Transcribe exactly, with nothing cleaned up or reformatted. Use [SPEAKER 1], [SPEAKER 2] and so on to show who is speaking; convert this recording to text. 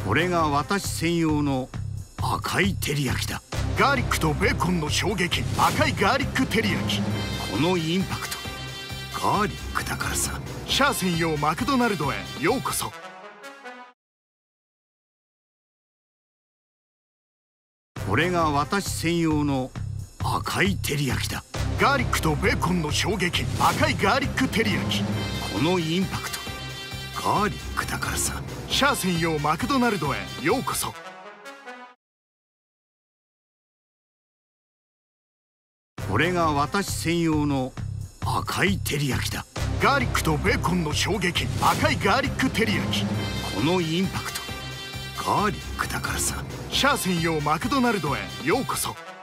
[SPEAKER 1] これが私専用の赤い照り焼きだ。
[SPEAKER 2] ガーリックとベーコンの衝撃、赤いガーリック照り焼き。
[SPEAKER 1] このインパクト、ガーリックだからさ。
[SPEAKER 2] シャア専用マクドナルドへようこそ。
[SPEAKER 1] これが私専用の赤い照り焼きだ。
[SPEAKER 2] ガーリックとベーコンの衝撃、赤いガーリック照り焼き。
[SPEAKER 1] このインパクト、ガーリックだからさ。
[SPEAKER 2] シャア専用マクドナルドへようこそ。
[SPEAKER 1] これが私専用の赤い照り焼きだ。
[SPEAKER 2] ガーリックとベーコンの衝撃、赤いガーリック照り焼き。
[SPEAKER 1] このインパクト、ガーリックだからさ。
[SPEAKER 2] シャア専用マクドナルドへようこそ。